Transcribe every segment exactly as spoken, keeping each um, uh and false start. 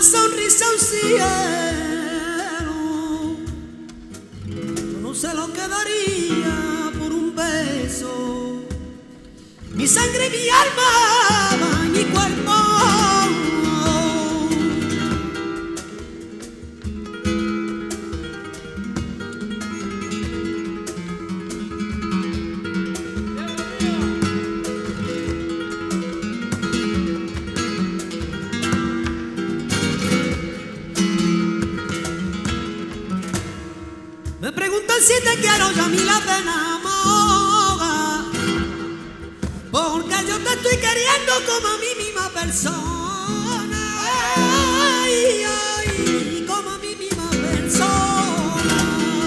sonrisa a un cielo. Yo no sé lo que daría por un beso. Mi sangre, mi alma, mi cuerpo. Me preguntan si te quiero y a mí la pena moja, porque yo te estoy queriendo como a mi misma persona. Ay, ay, como a mi misma persona.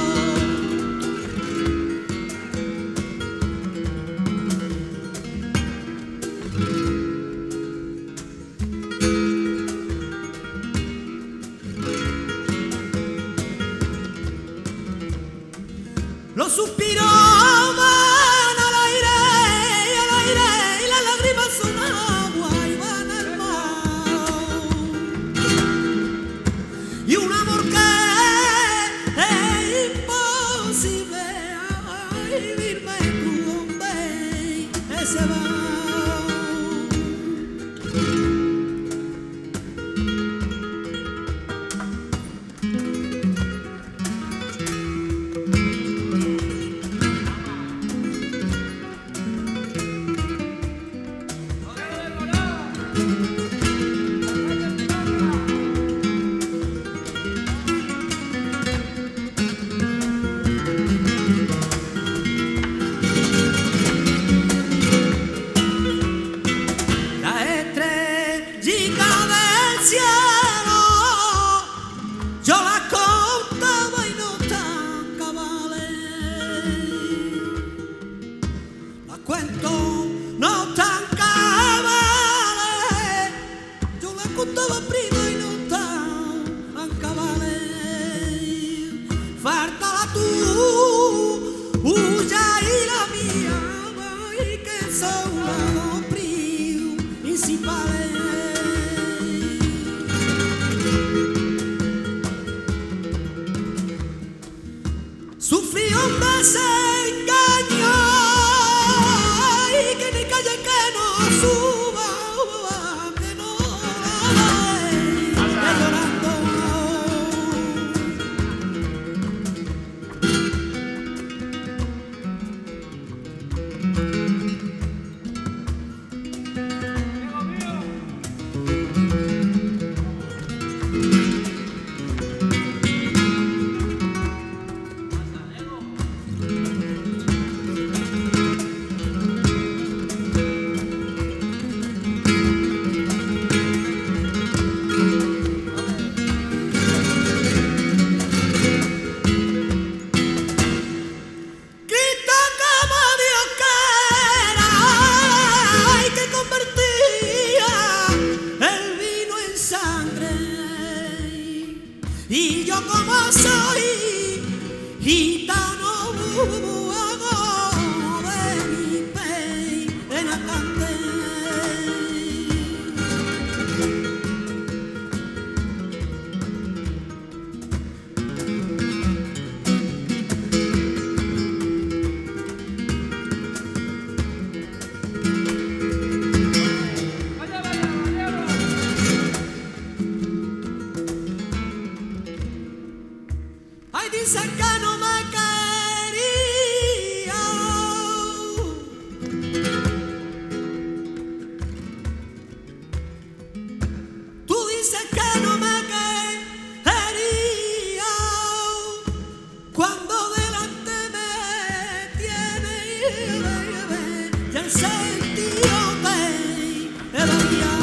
Los suspiros van al aire, y al aire, y las lágrimas son agua y van al mar. Y un amor que es imposible, ay, vivirme tu hombre, ese va. Cuento no tan cabales, yo la contaba prima y no tan cabales. Falta la tuya y la mía, y que son los principales. Sufrí un desengaño, que ni calle que no suba, que no vaya llorando. Y yo como soy gitano, hago de mi pena cante. Ay, dice que no me quería, tú dices que no me quería, cuando delante me tiene y el sentido te daría.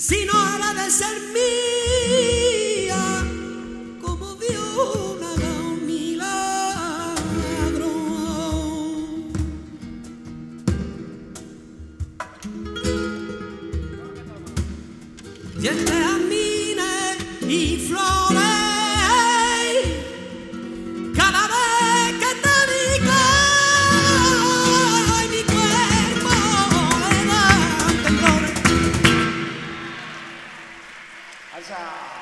si no era de ser mía, como vio una un milagro. Y entre jazmines y flores, cada vez que te digo, mi cuerpo le da temblores. Alza.